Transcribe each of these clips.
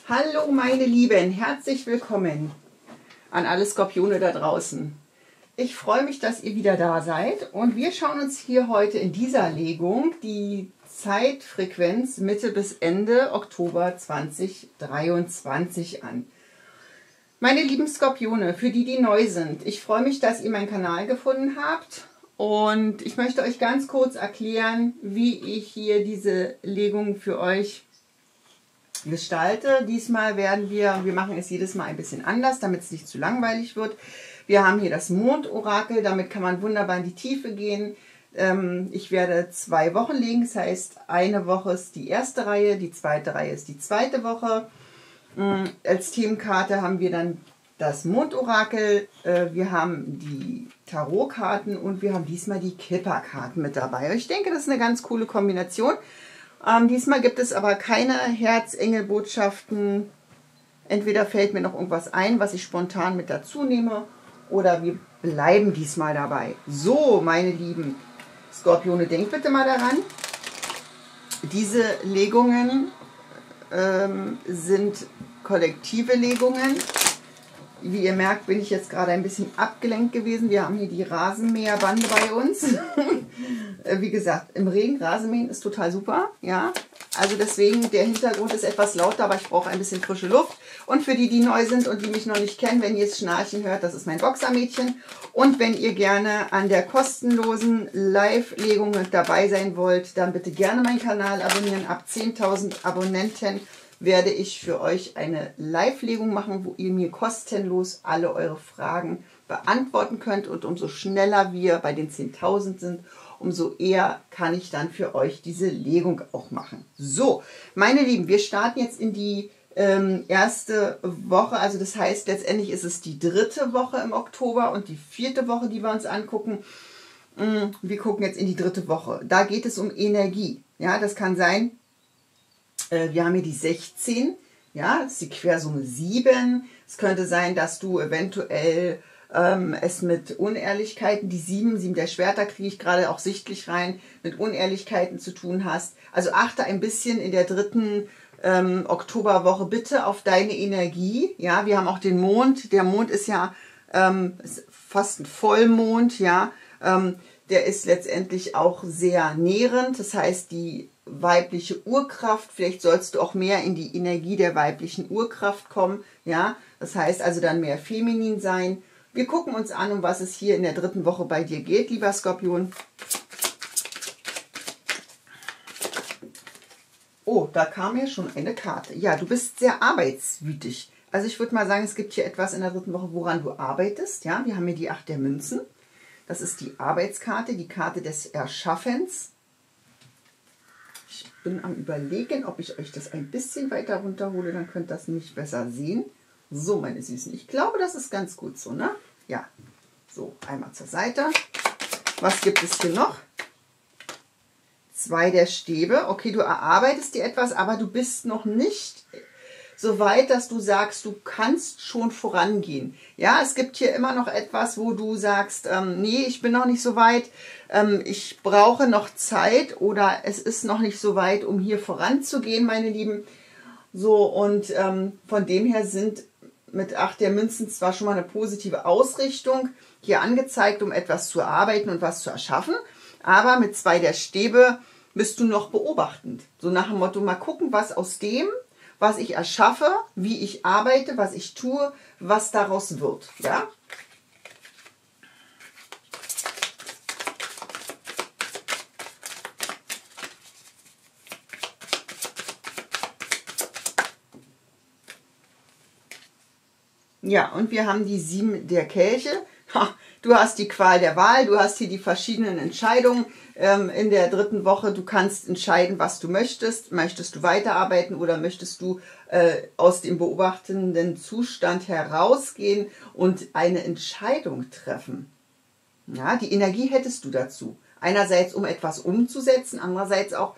Hallo meine Lieben, herzlich willkommen an alle Skorpione da draußen. Ich freue mich, dass ihr wieder da seid und wir schauen uns hier heute in dieser Legung die Zeitfrequenz Mitte bis Ende Oktober 2023 an. Meine lieben Skorpione, für die, die neu sind, ich freue mich, dass ihr meinen Kanal gefunden habt und ich möchte euch ganz kurz erklären, wie ich hier diese Legung für euch gestalte. Diesmal werden wir machen es jedes Mal ein bisschen anders, damit es nicht zu langweilig wird. Wir haben hier das Mondorakel, damit kann man wunderbar in die Tiefe gehen. Ich werde 2 Wochen legen, das heißt, eine Woche ist die erste Reihe, die zweite Reihe ist die zweite Woche. Als Themenkarte haben wir dann das Mondorakel, wir haben die Tarotkarten und wir haben diesmal die Kipperkarten mit dabei. Ich denke, das ist eine ganz coole Kombination. Diesmal gibt es aber keine Herzengelbotschaften. Entweder fällt mir noch irgendwas ein, was ich spontan mit dazu nehme, oder wir bleiben diesmal dabei. So, meine lieben Skorpione, denkt bitte mal daran, diese Legungen sind kollektive Legungen. Wie ihr merkt, bin ich jetzt gerade ein bisschen abgelenkt gewesen. Wir haben hier die Rasenmäherbande bei uns. Wie gesagt, im Regen Rasenmähen ist total super. Ja, also deswegen, der Hintergrund ist etwas lauter, aber ich brauche ein bisschen frische Luft. Und für die, die neu sind und die mich noch nicht kennen, wenn ihr es Schnarchen hört, das ist mein Boxermädchen. Und wenn ihr gerne an der kostenlosen Live-Legung mit dabei sein wollt, dann bitte gerne meinen Kanal abonnieren. Ab 10.000 Abonnenten werde ich für euch eine Live-Legung machen, wo ihr mir kostenlos alle eure Fragen beantworten könnt. Und umso schneller wir bei den 10.000 sind, umso eher kann ich dann für euch diese Legung auch machen. So, meine Lieben, wir starten jetzt in die erste Woche. Also das heißt, letztendlich ist es die 3. Woche im Oktober und die 4. Woche, die wir uns angucken. Wir gucken jetzt in die 3. Woche. Da geht es um Energie. Ja, das kann sein, wir haben hier die 16, ja, das ist die Quersumme 7. Es könnte sein, dass du eventuell es mit Unehrlichkeiten, die 7 der Schwerter kriege ich gerade auch sichtlich rein, mit Unehrlichkeiten zu tun hast. Also achte ein bisschen in der 3. Oktoberwoche bitte auf deine Energie. Ja, wir haben auch den Mond. Der Mond ist ja ist fast ein Vollmond, ja. Der ist letztendlich auch sehr nährend. Das heißt, die weibliche Urkraft, vielleicht sollst du auch mehr in die Energie der weiblichen Urkraft kommen, ja, das heißt also dann mehr feminin sein. Wir gucken uns an, um was es hier in der 3. Woche bei dir geht, lieber Skorpion. Oh, da kam ja schon eine Karte. Ja, du bist sehr arbeitswütig. Also ich würde mal sagen, es gibt hier etwas in der 3. Woche, woran du arbeitest. Ja, wir haben hier die 8 der Münzen. Das ist die Arbeitskarte, die Karte des Erschaffens. Ich bin am Überlegen, ob ich euch das ein bisschen weiter runterhole, dann könnt ihr das nämlich besser sehen. So, meine Süßen, ich glaube, das ist ganz gut so, ne? Ja, so, einmal zur Seite. Was gibt es hier noch? 2 der Stäbe. Okay, du erarbeitest dir etwas, aber du bist noch nicht so weit, dass du sagst, du kannst schon vorangehen. Ja, es gibt hier immer noch etwas, wo du sagst, nee, ich bin noch nicht so weit, ich brauche noch Zeit oder es ist noch nicht so weit, um hier voranzugehen, meine Lieben. So, und von dem her sind mit 8 der Münzen zwar schon mal eine positive Ausrichtung hier angezeigt, um etwas zu erarbeiten und was zu erschaffen, aber mit 2 der Stäbe bist du noch beobachtend. So nach dem Motto, mal gucken, was aus dem, was ich erschaffe, wie ich arbeite, was ich tue, was daraus wird. Ja? Ja, und wir haben die 7 der Kelche. Ha, du hast die Qual der Wahl, du hast hier die verschiedenen Entscheidungen in der 3. Woche. Du kannst entscheiden, was du möchtest. Möchtest du weiterarbeiten oder möchtest du aus dem beobachtenden Zustand herausgehen und eine Entscheidung treffen? Ja, die Energie hättest du dazu. Einerseits, um etwas umzusetzen, andererseits auch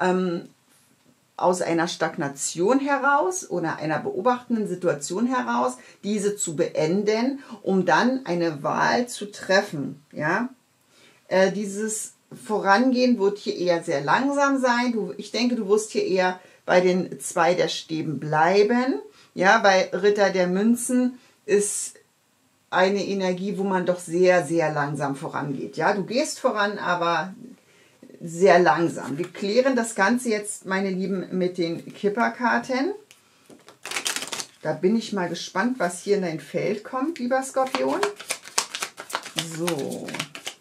aus einer Stagnation heraus oder einer beobachtenden Situation heraus, diese zu beenden, um dann eine Wahl zu treffen. Ja? Dieses Vorangehen wird hier eher sehr langsam sein. Ich denke, du wirst hier eher bei den 2 der Stäben bleiben. Ja, bei Ritter der Münzen ist eine Energie, wo man doch sehr, sehr langsam vorangeht. Ja, du gehst voran, aber sehr langsam. Wir klären das Ganze jetzt, meine Lieben, mit den Kipperkarten. Da bin ich mal gespannt, was hier in dein Feld kommt, lieber Skorpion. So.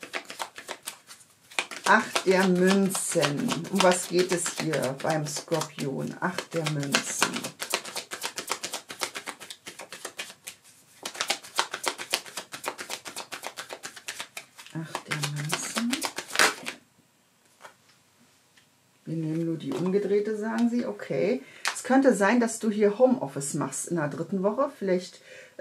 8 der Münzen. Um was geht es hier beim Skorpion? 8 der Münzen. Wir nehmen nur die umgedrehte, sagen sie. Okay. Es könnte sein, dass du hier Homeoffice machst in der 3. Woche. Vielleicht,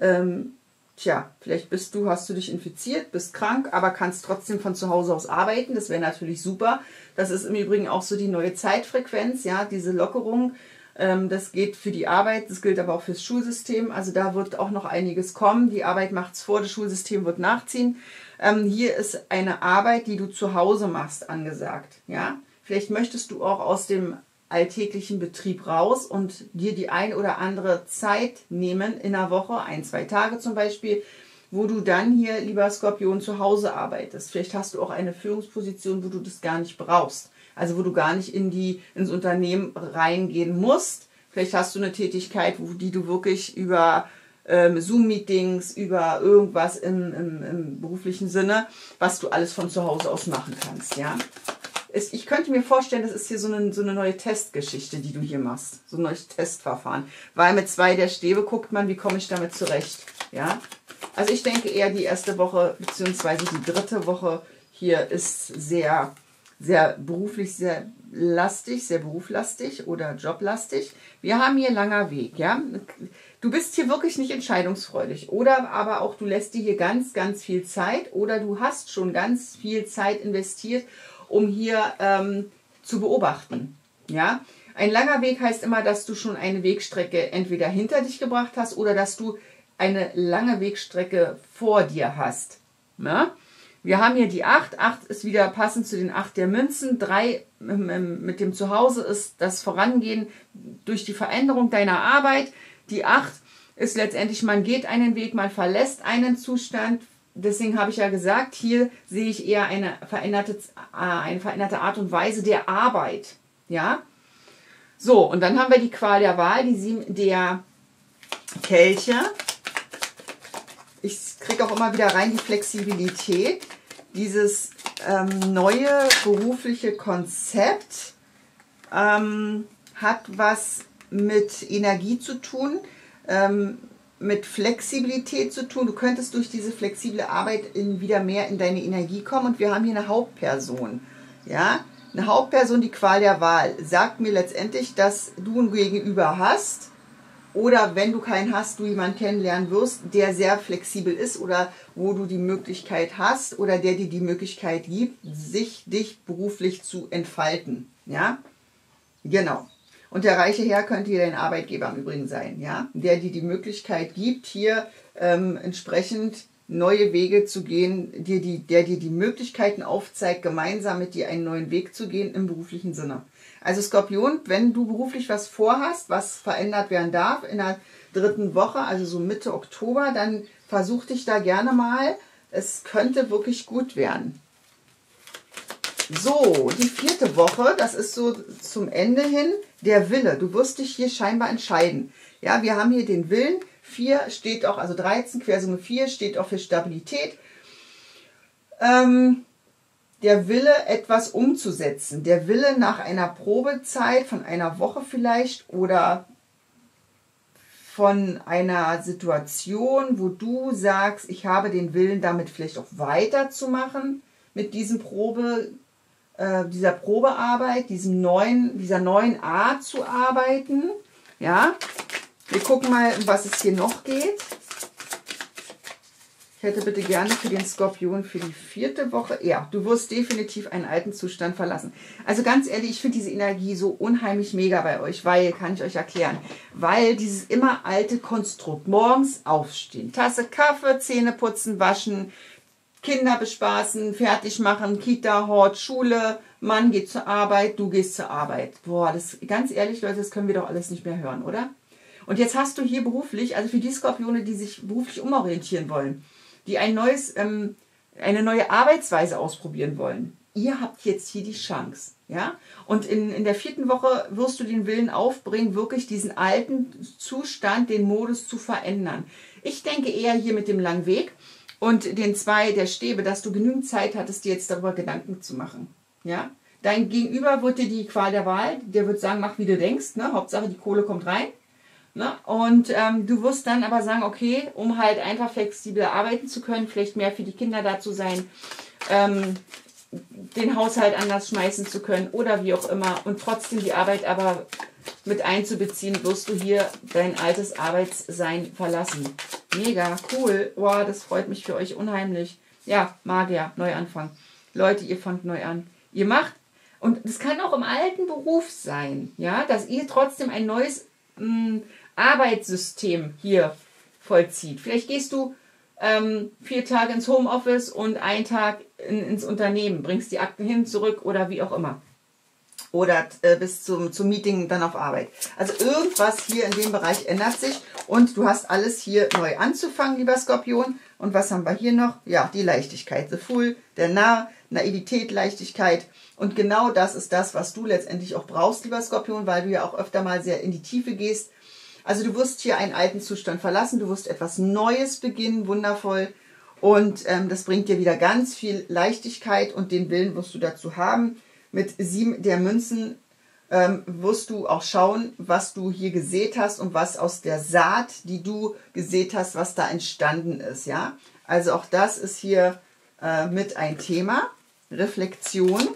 vielleicht hast du dich infiziert, bist krank, aber kannst trotzdem von zu Hause aus arbeiten. Das wäre natürlich super. Das ist im Übrigen auch so die neue Zeitfrequenz, ja, diese Lockerung. Das geht für die Arbeit, das gilt aber auch fürs Schulsystem. Also da wird auch noch einiges kommen. Die Arbeit macht es vor, das Schulsystem wird nachziehen. Hier ist eine Arbeit, die du zu Hause machst, angesagt, ja. Vielleicht möchtest du auch aus dem alltäglichen Betrieb raus und dir die ein oder andere Zeit nehmen in der Woche, 1, 2 Tage zum Beispiel, wo du dann hier, lieber Skorpion, zu Hause arbeitest. Vielleicht hast du auch eine Führungsposition, wo du das gar nicht brauchst. Also wo du gar nicht ins Unternehmen reingehen musst. Vielleicht hast du eine Tätigkeit, die du wirklich über Zoom-Meetings, über irgendwas im beruflichen Sinne, was du alles von zu Hause aus machen kannst, ja. Ich könnte mir vorstellen, das ist hier so eine neue Testgeschichte, die du hier machst. So ein neues Testverfahren. Weil mit 2 der Stäbe guckt man, wie komme ich damit zurecht. Ja? Also ich denke eher die 1. Woche bzw. die 3. Woche hier ist sehr, sehr beruflich, sehr lastig, sehr beruflastig oder joblastig. Wir haben hier langer Weg. Ja? Du bist hier wirklich nicht entscheidungsfreudig. Oder aber auch du lässt dir hier ganz, ganz viel Zeit oder du hast schon ganz viel Zeit investiert, um hier zu beobachten. Ja? Ein langer Weg heißt immer, dass du schon eine Wegstrecke entweder hinter dich gebracht hast oder dass du eine lange Wegstrecke vor dir hast. Ja? Wir haben hier die 8. 8 ist wieder passend zu den 8 der Münzen. 3 mit dem Zuhause ist das Vorangehen durch die Veränderung deiner Arbeit. Die 8 ist letztendlich, man geht einen Weg, man verlässt einen Zustand. Deswegen habe ich ja gesagt, hier sehe ich eher eine veränderte Art und Weise der Arbeit. Ja? So, und dann haben wir die Qual der Wahl, die 7 der Kelche. Ich kriege auch immer wieder rein die Flexibilität. Dieses neue berufliche Konzept hat was mit Energie zu tun, mit Flexibilität zu tun. Du könntest durch diese flexible Arbeit wieder mehr in deine Energie kommen. Und wir haben hier eine Hauptperson. Ja? Eine Hauptperson, die Qual der Wahl, sagt mir letztendlich, dass du ein Gegenüber hast oder wenn du keinen hast, du jemanden kennenlernen wirst, der sehr flexibel ist oder wo du die Möglichkeit hast oder der dir die Möglichkeit gibt, dich beruflich zu entfalten. Ja? Genau. Und der reiche Herr könnte hier dein Arbeitgeber im Übrigen sein, ja, der dir die Möglichkeit gibt, hier entsprechend neue Wege zu gehen, der dir die Möglichkeiten aufzeigt, gemeinsam mit dir einen neuen Weg zu gehen im beruflichen Sinne. Also Skorpion, wenn du beruflich was vorhast, was verändert werden darf in der 3. Woche, also so Mitte Oktober, dann versuch dich da gerne mal. Es könnte wirklich gut werden. So, die 4. Woche, das ist so zum Ende hin, der Wille. Du wirst dich hier scheinbar entscheiden. Ja, wir haben hier den Willen. 4 steht auch, also 13, Quersumme 4 steht auch für Stabilität. Der Wille, etwas umzusetzen. Der Wille nach einer Probezeit von einer Woche vielleicht oder von einer Situation, wo du sagst, ich habe den Willen, damit vielleicht auch weiterzumachen mit diesem dieser Probearbeit, dieser neuen Art zu arbeiten. Ja, wir gucken mal, um was es hier noch geht. Ich hätte bitte gerne für den Skorpion für die 4. Woche. Ja, du wirst definitiv einen alten Zustand verlassen. Also ganz ehrlich, ich finde diese Energie so unheimlich mega bei euch, weil, kann ich euch erklären, weil dieses immer alte Konstrukt, morgens aufstehen, Tasse Kaffee, Zähne putzen, waschen, Kinder bespaßen, fertig machen, Kita, Hort, Schule, Mann geht zur Arbeit, du gehst zur Arbeit. Boah, das ganz ehrlich, Leute, das können wir doch alles nicht mehr hören, oder? Und jetzt hast du hier beruflich, also für die Skorpione, die sich beruflich umorientieren wollen, die eine neue Arbeitsweise ausprobieren wollen. Ihr habt jetzt hier die Chance, ja? Und in der 4. Woche wirst du den Willen aufbringen, wirklich diesen alten Zustand, den Modus zu verändern. Ich denke eher hier mit dem langen Weg und den 2 der Stäbe, dass du genügend Zeit hattest, dir jetzt darüber Gedanken zu machen, ja? Dein Gegenüber wird dir die Qual der Wahl, der wird sagen, mach wie du denkst, ne? Hauptsache die Kohle kommt rein. Ne? Und du wirst dann aber sagen, okay, um halt einfach flexibel arbeiten zu können, vielleicht mehr für die Kinder da zu sein, den Haushalt anders schmeißen zu können oder wie auch immer und trotzdem die Arbeit aber mit einzubeziehen, wirst du hier dein altes Arbeitssein verlassen. Mega, cool. Wow, das freut mich für euch unheimlich. Ja, Magier, Neuanfang. Leute, ihr fangt neu an. Ihr macht, und das kann auch im alten Beruf sein, ja, dass ihr trotzdem ein neues Arbeitssystem hier vollzieht. Vielleicht gehst du 4 Tage ins Homeoffice und 1 Tag ins Unternehmen, bringst die Akten hin, zurück oder wie auch immer. Oder bis zum Meeting dann auf Arbeit. Also irgendwas hier in dem Bereich ändert sich und du hast alles hier neu anzufangen, lieber Skorpion. Und was haben wir hier noch? Ja, die Leichtigkeit, the Fool, der Narr, Naivität, Leichtigkeit. Und genau das ist das, was du letztendlich auch brauchst, lieber Skorpion, weil du ja auch öfter mal sehr in die Tiefe gehst. Also du wirst hier einen alten Zustand verlassen, du wirst etwas Neues beginnen, wundervoll. Und das bringt dir wieder ganz viel Leichtigkeit und den Willen wirst du dazu haben. Mit 7 der Münzen wirst du auch schauen, was du hier gesät hast und was aus der Saat, die du gesät hast, was da entstanden ist. Ja? Also auch das ist hier mit ein Thema. Reflexion.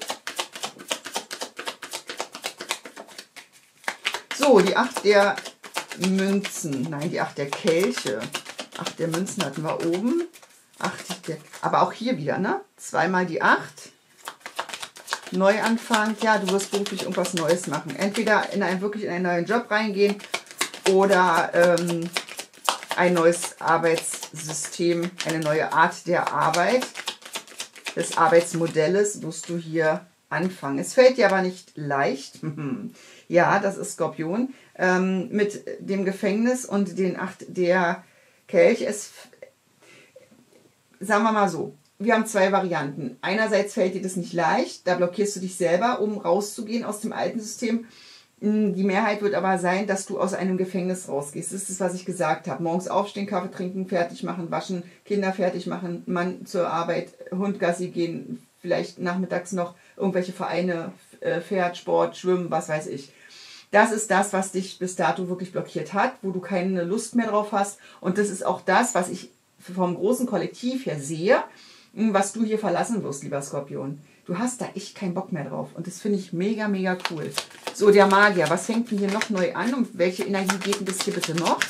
So, die 8 der Münzen. Nein, die 8 der Kelche. 8 der Münzen hatten wir oben. 8 der, aber auch hier wieder, ne? 2-mal die 8. Neuanfang. Ja, du wirst beruflich irgendwas Neues machen. Entweder wirklich in einen neuen Job reingehen oder ein neues Arbeitssystem, eine neue Art der Arbeit, des Arbeitsmodells wirst du hier anfangen. Es fällt dir aber nicht leicht. Ja, das ist Skorpion. Mit dem Gefängnis und den 8 der Kelch. Sagen wir mal so, wir haben 2 Varianten. Einerseits fällt dir das nicht leicht, da blockierst du dich selber, um rauszugehen aus dem alten System. Die Mehrheit wird aber sein, dass du aus einem Gefängnis rausgehst. Das ist das, was ich gesagt habe. Morgens aufstehen, Kaffee trinken, fertig machen, waschen, Kinder fertig machen, Mann zur Arbeit, Hund Gassi gehen, vielleicht nachmittags noch irgendwelche Vereine, Pferd, Sport, Schwimmen, was weiß ich. Das ist das, was dich bis dato wirklich blockiert hat, wo du keine Lust mehr drauf hast. Und das ist auch das, was ich vom großen Kollektiv her sehe, was du hier verlassen wirst, lieber Skorpion. Du hast da echt keinen Bock mehr drauf. Und das finde ich mega, mega cool. So, der Magier. Was fängt denn hier noch neu an? Und welche Energie geht denn das hier bitte noch?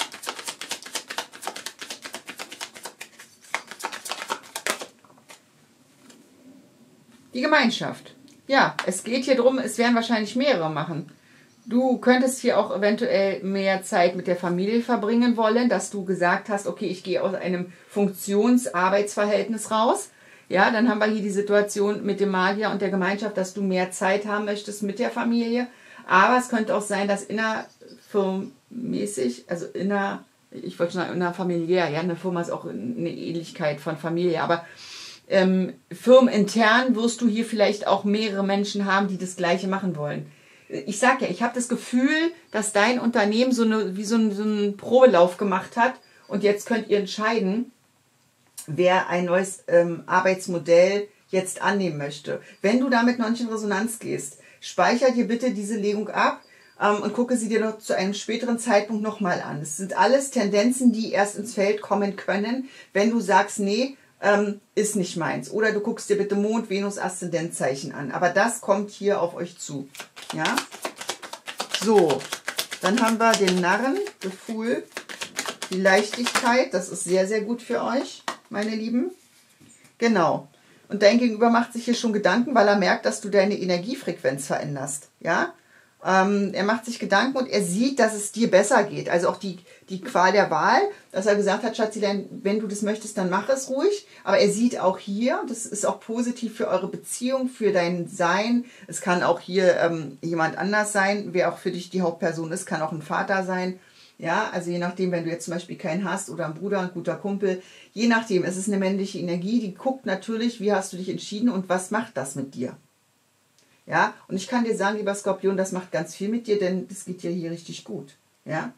Die Gemeinschaft. Ja, es geht hier drum, es werden wahrscheinlich mehrere machen. Du könntest hier auch eventuell mehr Zeit mit der Familie verbringen wollen, dass du gesagt hast, okay, ich gehe aus einem Funktionsarbeitsverhältnis raus. Ja, dann haben wir hier die Situation mit dem Magier und der Gemeinschaft, dass du mehr Zeit haben möchtest mit der Familie. Aber es könnte auch sein, dass innerfirmenmäßig, also ich wollte schon sagen, innerfamiliär, ja, eine Firma ist auch eine Ähnlichkeit von Familie, aber firmenintern wirst du hier vielleicht auch mehrere Menschen haben, die das Gleiche machen wollen. Ich sage ja, ich habe das Gefühl, dass dein Unternehmen so einen Probelauf gemacht hat und jetzt könnt ihr entscheiden, wer ein neues Arbeitsmodell jetzt annehmen möchte. Wenn du damit noch nicht in Resonanz gehst, speicher dir bitte diese Legung ab und gucke sie dir noch zu einem späteren Zeitpunkt nochmal an. Es sind alles Tendenzen, die erst ins Feld kommen können, wenn du sagst, nee, ist nicht meins. Oder du guckst dir bitte Mond, Venus, Aszendentzeichen an. Aber das kommt hier auf euch zu. Ja? So, dann haben wir den Narren, the Fool, die Leichtigkeit. Das ist sehr, sehr gut für euch, meine Lieben. Genau. Und dein Gegenüber macht sich hier schon Gedanken, weil er merkt, dass du deine Energiefrequenz veränderst. Ja? Er macht sich Gedanken und er sieht, dass es dir besser geht. Also auch die Qual der Wahl, dass er gesagt hat, Schatzilein, wenn du das möchtest, dann mach es ruhig. Aber er sieht auch hier, das ist auch positiv für eure Beziehung, für dein Sein. Es kann auch hier jemand anders sein, wer auch für dich die Hauptperson ist, kann auch ein Vater sein. Ja, also je nachdem, wenn du jetzt zum Beispiel keinen hast oder einen Bruder, ein guter Kumpel, je nachdem, es ist eine männliche Energie, die guckt natürlich, wie hast du dich entschieden und was macht das mit dir. Ja, und ich kann dir sagen, lieber Skorpion, das macht ganz viel mit dir, denn das geht dir hier richtig gut. Ja.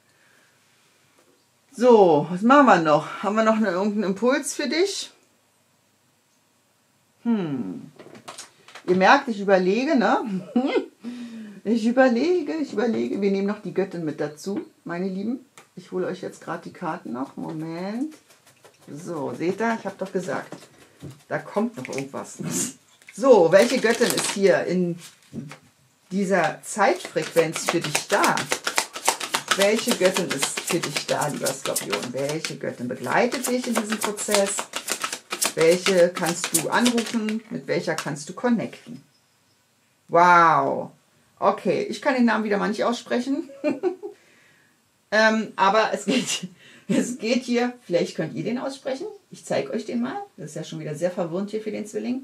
So, was machen wir noch? Haben wir noch irgendeinen Impuls für dich? Ihr merkt, ich überlege, ne? Ich überlege. Wir nehmen noch die Göttin mit dazu, meine Lieben. Ich hole euch jetzt gerade die Karten noch. Moment. So, seht ihr? Ich habe doch gesagt, da kommt noch irgendwas. So, welche Göttin ist hier in dieser Zeitfrequenz für dich da? Welche Göttin ist für dich da, lieber Skorpion? Welche Göttin begleitet dich in diesem Prozess? Welche kannst du anrufen? Mit welcher kannst du connecten? Wow. Okay, ich kann den Namen wieder mal nicht aussprechen. Aber es geht hier, vielleicht könnt ihr den aussprechen. Ich zeige euch den mal. Das ist ja schon wieder sehr verwirrend hier für den Zwilling.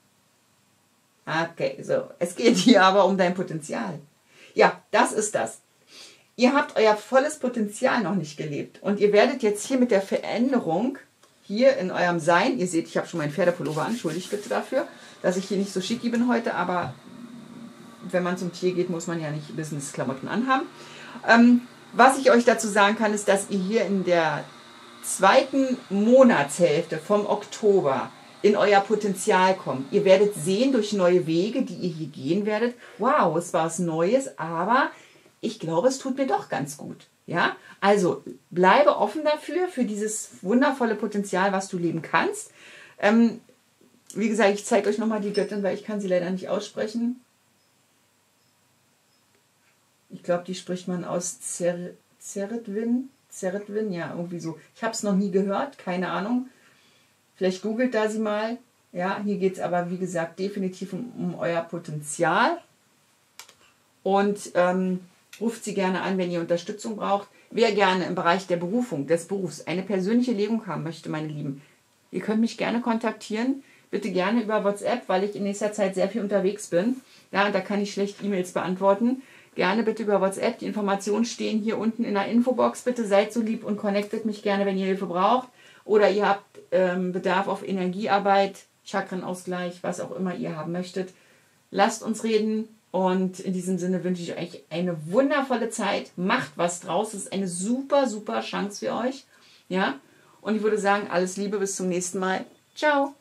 Okay, so. Es geht hier aber um dein Potenzial. Ja, das ist das. Ihr habt euer volles Potenzial noch nicht gelebt. Und ihr werdet jetzt hier mit der Veränderung hier in eurem Sein, ihr seht, ich habe schon meinen Pferdepullover an, entschuldigt bitte dafür, dass ich hier nicht so schicki bin heute, aber wenn man zum Tier geht, muss man ja nicht Business-Klamotten anhaben. Was ich euch dazu sagen kann, ist, dass ihr hier in der zweiten Monatshälfte vom Oktober in euer Potenzial kommt. Ihr werdet sehen durch neue Wege, die ihr hier gehen werdet. Wow, es war was Neues, aber ich glaube, es tut mir doch ganz gut. Ja, also bleibe offen dafür, für dieses wundervolle Potenzial, was du leben kannst. Wie gesagt, ich zeige euch nochmal die Göttin, weil ich kann sie leider nicht aussprechen. Ich glaube, die spricht man aus Zeretwin, ja, irgendwie so. Ich habe es noch nie gehört, keine Ahnung. Vielleicht googelt da sie mal. Ja, hier geht es aber, wie gesagt, definitiv um euer Potenzial. Und ruft sie gerne an, wenn ihr Unterstützung braucht. Wer gerne im Bereich der Berufung, des Berufs, eine persönliche Legung haben möchte, meine Lieben, ihr könnt mich gerne kontaktieren. Bitte gerne über WhatsApp, weil ich in nächster Zeit sehr viel unterwegs bin. Ja, da kann ich schlecht E-Mails beantworten. Gerne bitte über WhatsApp. Die Informationen stehen hier unten in der Infobox. Bitte seid so lieb und connectet mich gerne, wenn ihr Hilfe braucht. Oder ihr habt Bedarf auf Energiearbeit, Chakrenausgleich, was auch immer ihr haben möchtet. Lasst uns reden. Und in diesem Sinne wünsche ich euch eine wundervolle Zeit. Macht was draus. Es ist eine super, super Chance für euch. Ja? Und ich würde sagen, alles Liebe, bis zum nächsten Mal. Ciao.